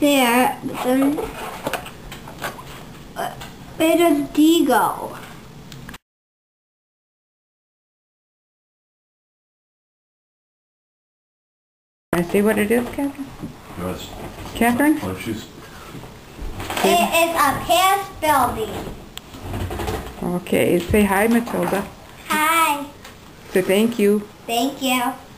there, but then where does D go? Can I see what it is, Catherine? Yes. Catherine? Oh, she's... It is a past building. Okay, say hi, Matilda. Hi. Say thank you. Thank you.